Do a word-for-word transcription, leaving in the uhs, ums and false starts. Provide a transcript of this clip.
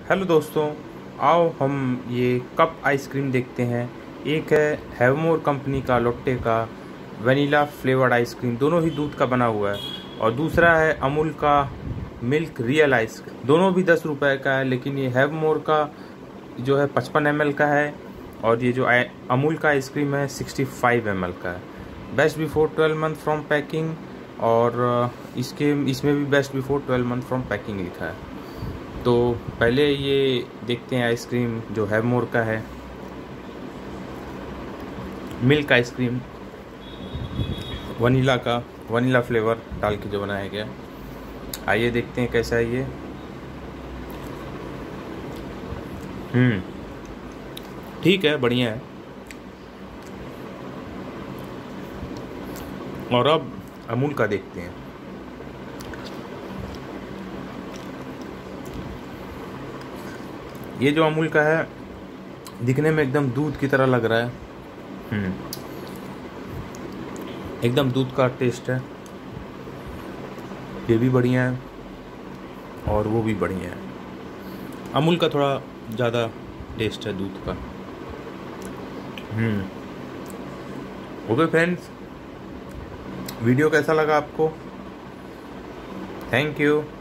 Hello दोस्तों, आओ हम ये कप आइसक्रीम देखते हैं। एक है हैवमोर कंपनी का लोट्टे का वनीला फ्लेवर्ड आइसक्रीम, दोनों ही दूध का बना हुआ है। और दूसरा है अमूल का मिल्क रियल आइसक्रीम, दोनों भी दस रुपए का है। लेकिन ये हैवमोर का जो है पचपन एम एल का है और ये जो अमूल का आइसक्रीम है सिक्सटी फाइव एम एल का है। Best before twelve month from packing, और इसके इसमें भी best before twelve month from packing लिखा है। तो पहले ये देखते हैं आइसक्रीम जो हैवमोर का है, मिल्क आइसक्रीम वनीला का, वनीला फ्लेवर डाल के जो बनाया गया। आइए देखते हैं कैसा है ये। हम्म ठीक है, बढ़िया है। और अब अमूल का देखते हैं। ये जो अमूल का है दिखने में एकदम दूध की तरह लग रहा है। हम्म एकदम दूध का टेस्ट है। ये भी बढ़िया है और वो भी बढ़िया है। अमूल का थोड़ा ज़्यादा टेस्ट है दूध का। हम्म ओके फ्रेंड्स, वीडियो कैसा लगा आपको? Thank you.